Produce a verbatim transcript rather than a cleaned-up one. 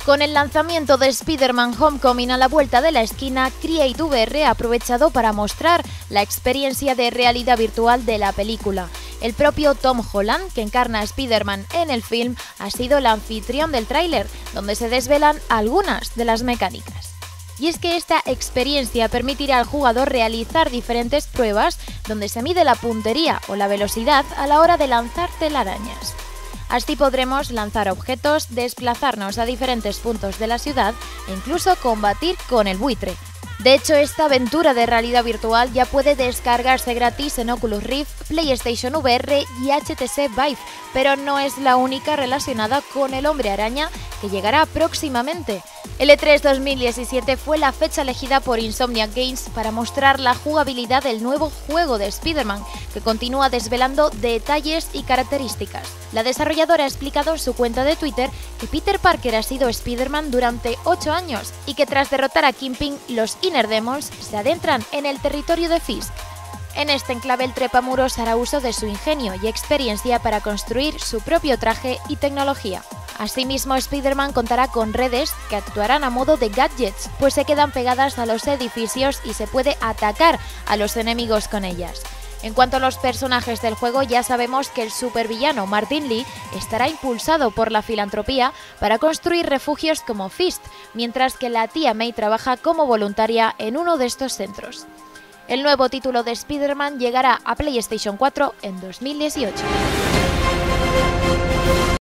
Con el lanzamiento de Spider-Man Homecoming a la vuelta de la esquina, Create V R ha aprovechado para mostrar la experiencia de realidad virtual de la película. El propio Tom Holland, que encarna a Spider-Man en el film, ha sido el anfitrión del tráiler, donde se desvelan algunas de las mecánicas. Y es que esta experiencia permitirá al jugador realizar diferentes pruebas donde se mide la puntería o la velocidad a la hora de lanzar telarañas. Así podremos lanzar objetos, desplazarnos a diferentes puntos de la ciudad e incluso combatir con el buitre. De hecho, esta aventura de realidad virtual ya puede descargarse gratis en Oculus Rift, PlayStation V R y H T C Vive, pero no es la única relacionada con el Hombre Araña, que llegará próximamente. El E tres dos mil diecisiete fue la fecha elegida por Insomniac Games para mostrar la jugabilidad del nuevo juego de Spider-Man, que continúa desvelando detalles y características. La desarrolladora ha explicado en su cuenta de Twitter que Peter Parker ha sido Spider-Man durante ocho años y que tras derrotar a Kingpin, los Inner Demons se adentran en el territorio de Fisk. En este enclave el trepamuros hará uso de su ingenio y experiencia para construir su propio traje y tecnología. Asimismo, Spider-Man contará con redes que actuarán a modo de gadgets, pues se quedan pegadas a los edificios y se puede atacar a los enemigos con ellas. En cuanto a los personajes del juego, ya sabemos que el supervillano Martin Lee estará impulsado por la filantropía para construir refugios como Fist, mientras que la tía May trabaja como voluntaria en uno de estos centros. El nuevo título de Spider-Man llegará a PlayStation cuatro en dos mil dieciocho.